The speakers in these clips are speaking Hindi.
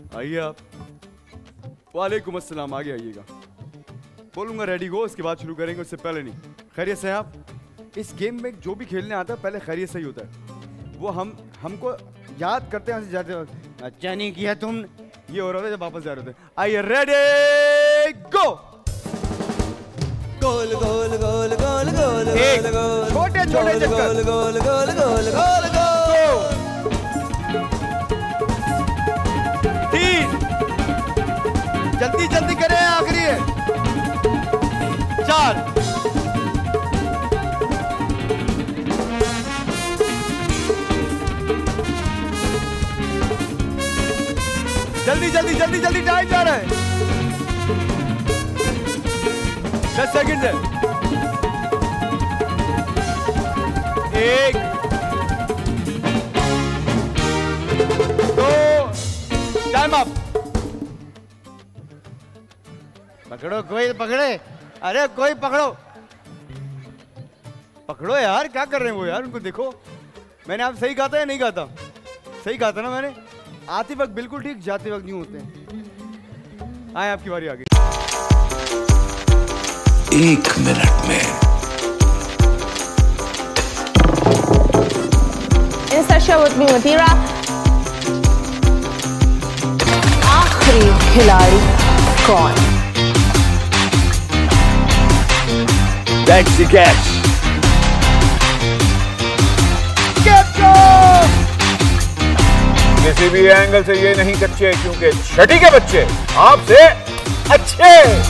आइए आप। वालेकुम अस्सलाम, आगे आइएगा। बोलूंगा रेडी गो, उसके बाद शुरू करेंगे, उससे पहले नहीं। खैरियत से हैं आप? इस गेम में जो भी खेलने आता है पहले खैरियत से ही होता है। वो हमको याद करते हैं जाते वक्त, अच्छा नहीं किया तुम, ये हो रहा था जब वापस जा रहे थे। आइए रेडी गो। गोल गोल गोल गोल गोल एक गोल छोटे छोटे चक्कर, गोल गोल गोल गोल गोल गोल। 3 जल्दी जल्दी करें, आखिरी है। 4 जल्दी जल्दी जल्दी जल्दी, टाइम जा रहा है। 10 सेकंड है। 1 2 टाइम अप। पकड़ो, कोई पकड़े। अरे कोई पकड़ो, पकड़ो यार, क्या कर रहे हैं वो यार, उनको देखो। मैंने आप सही कहा था या नहीं कहा था? सही कहा था ना मैंने? आते वक्त बिल्कुल ठीक, जाते वक्त नहीं होते हैं। आए, आपकी बारी आ गई। 1 मिनट में In Sasha with me Matira, आखिरी खिलाड़ी कौन? That's the catch. किसी भी एंगल से ये नहीं कच्चे, क्योंकि छठी के बच्चे आपसे अच्छे।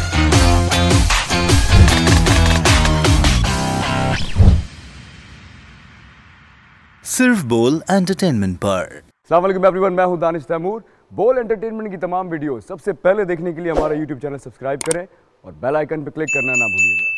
सिर्फ बोल एंटरटेनमेंट पर। अस्सलाम वालेकुम एवरीवन, मैं हूं दानिश तैमूर। बोल एंटरटेनमेंट की तमाम वीडियो सबसे पहले देखने के लिए हमारा यूट्यूब चैनल सब्सक्राइब करें और बेल आइकन पर क्लिक करना ना भूलिएगा।